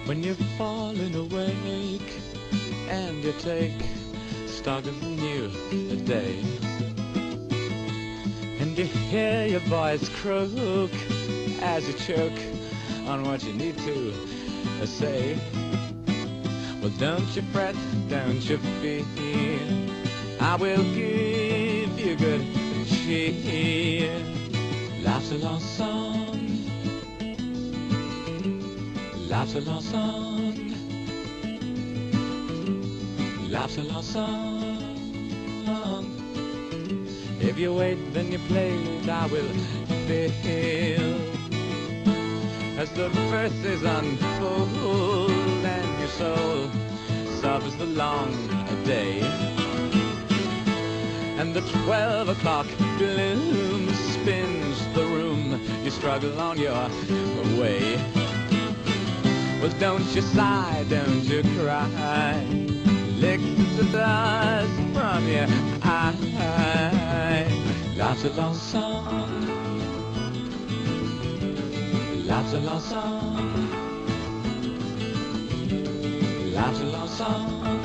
when you're falling awake and you take stock of the new day, and you hear your voice croak as you choke on what you need to say. Well, don't you fret, don't you fear, I will give you good cheer. Life's a long song, life's a long song, life's a long song. If you wait, then you play, I will feel as the verses unfold and your soul suffers the long day, and the 12 o'clock gloom spins the room. You struggle on your way. Well, don't you sigh, don't you cry, lick the dust from your eye. Life's a long song, life's a long song, life's a long song.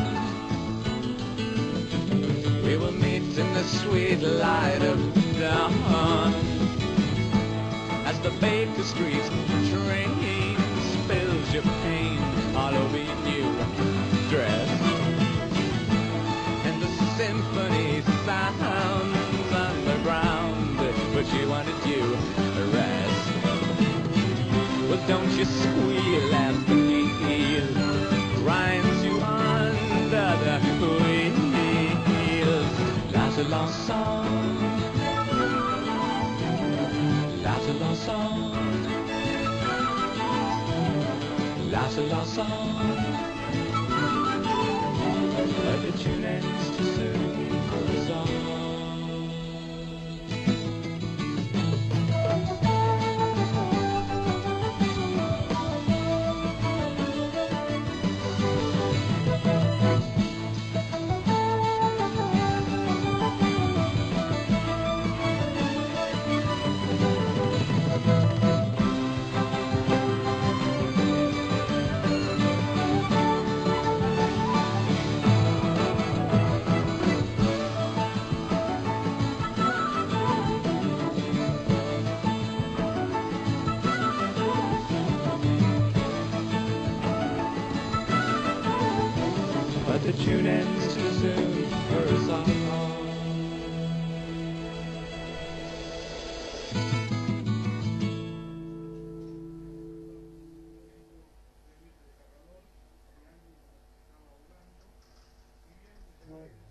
We will meet in the sweet light of dawn as the Baker Street train spills your pain all over your new dress, and the symphony sounds underground, but you wanted you rest. Well, don't you squeal as the heel grinds you under the wheels. Life's a long song, life's a long song, life's a long song, but the tune ends too soon for us all. But the tune ends too soon for us all. Right.